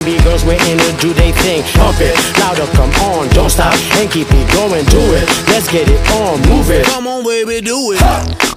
B girls waiting to do they thing. Pump it, louder, come on, don't stop, and keep it going, do it. Let's get it on, move it. Come on, baby, do it.